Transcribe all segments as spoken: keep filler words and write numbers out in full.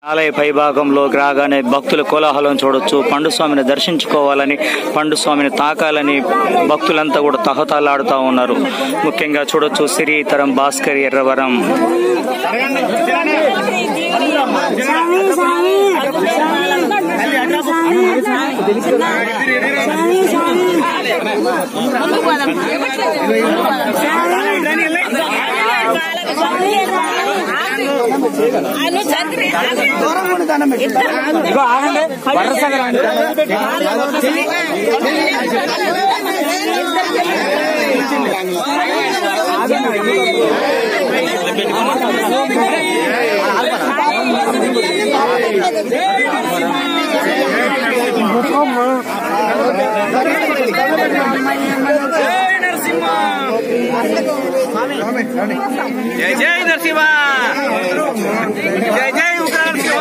ఆలయ పైభాగంలోకి రాగానే భక్తుల కోలాహలం చూడొచ్చు. పండుస్వామిని దర్శించుకోవాలని, పండుస్వామిని తాకాలని భక్తులంతా కూడా తహతలాడుతూ ఉన్నారు. ముఖ్యంగా చూడొచ్చు శ్రీతరం భాస్కర్ ఎర్రవరం. जय जय नरसिंह, जय जय उग्र नरसिंह।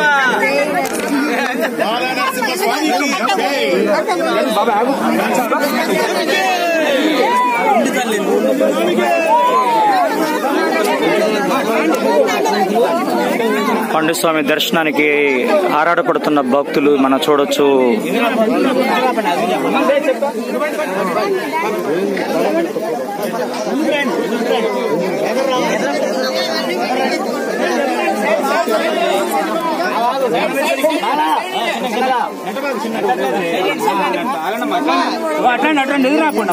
పండుస్వామి దర్శనానికి ఆరాటపడుతున్న భక్తులు మనం చూడొచ్చు. అట్లా అట్లా ఎదురు రాకుండా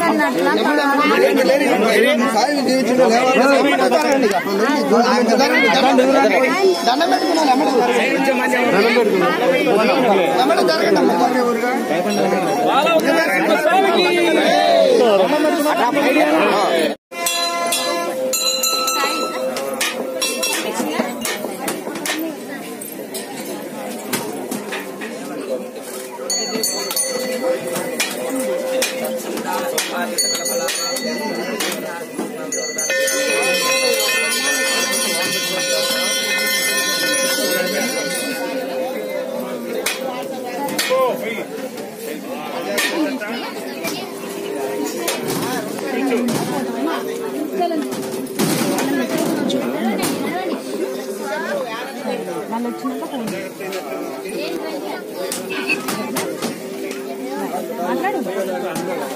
మాట్లాడు.